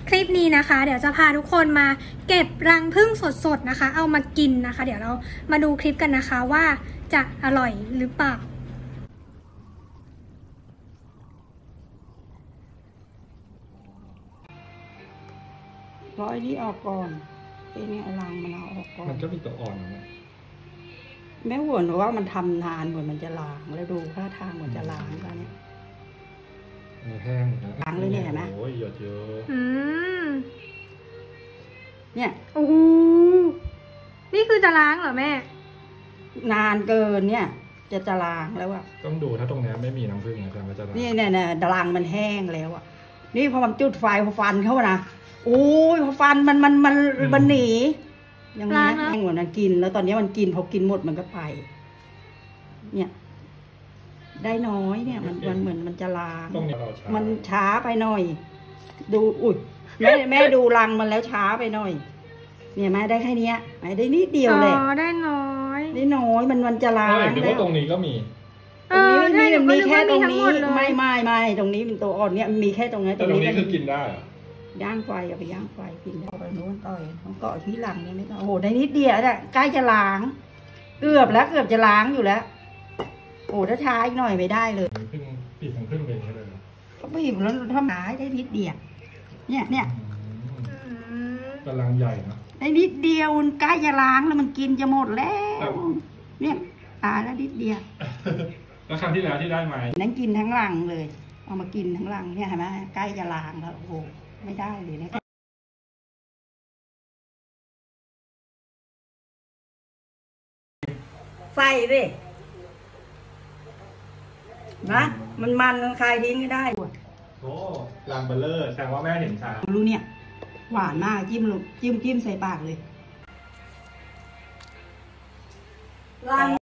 คลิปนี้นะคะเดี๋ยวจะพาทุกคนมาเก็บรังผึ้งสดๆนะคะเอามากินนะคะเดี๋ยวเรามาดูคลิปกันนะคะว่าจะอร่อยหรือเปล่าร้อยนี้ออกก่อนไอ้นี่รังมันเอาออกก่อนมันก็มีตัวอ่อนนะแม่ห่วงว่ามันทำนานเหมือนมันจะล้างแล้วดูท่าทางเหมือนจะล้างแล้วเนี่ยแห้งล้างเลยเนี่ยเห็นไหมโอ้ยหยดเยอะเนี่ยโอ้โหนี่คือจะล้างเหรอแม่นานเกินเนี่ยจะล้างแล้วอะต้องดูถ้าตรงนี้ไม่มีน้ำผึ้งนะแต่มันจะล้างนี่เนี่ยรังมันแห้งแล้วอะนี่พอมันจุดไฟพอฟันเขานะโอ้ยพอฟันมันหนีอย่างนี้แห้งกว่านั้นกินแล้วตอนนี้มันกินพอกินหมดมันก็ไปเนี่ยได้น้อยเนี่ยมันเหมือนมันจะล้างมันช้าไปหน่อยดูอุ้ยแม่ดูรังมันแล้วช้าไปหน่อยเนี่ยแม่ได้แค่นี้ได้นิดเดียวเลยได้น้อยมันจะล้างหรือว่าตรงนี้ก็มีตรงนี้ไม่มีแค่ตรงนี้ไม่ตรงนี้เป็นตัวอ่อนเนี่ยมีแค่ตรงนี้ตรงนี้คือกินได้ย่างไฟเอาไปย่างไฟกินได้ไปโน้นต่อยต้องเกาะที่หลังเนี่ยไม่ต้องโอ้โหได้นิดเดียวเนี่ยใกล้จะล้างเกือบจะล้างอยู่แล้วโอ้ถ้าช้าอีกหน่อยไม่ได้เลยปีกของพึ่งเป็นเลยเขาบีบแล้วทำหนาได้นิดเดียวเนี่ยกำลังใหญ่นะได้นิดเดียวใกล้จะล้างแล้วมันกินจะหมดแล้วเนี่ยแล้วนิดเดียวแล้วครั้งที่แล้วที่ได้มานั่นกินทั้งรังเลยเอามากินทั้งรังเนี่ยเห็นไหมใกล้จะล้างแล้วโอ้โหไม่ได้เลยนะใส่ดินะมันคลายทิ้งไม่ได้โอ้รังเบลเลอร์แสดงว่าแม่เห็นชารู้เนี่ยหวานมากจิ้มใส่ปากเลยรัง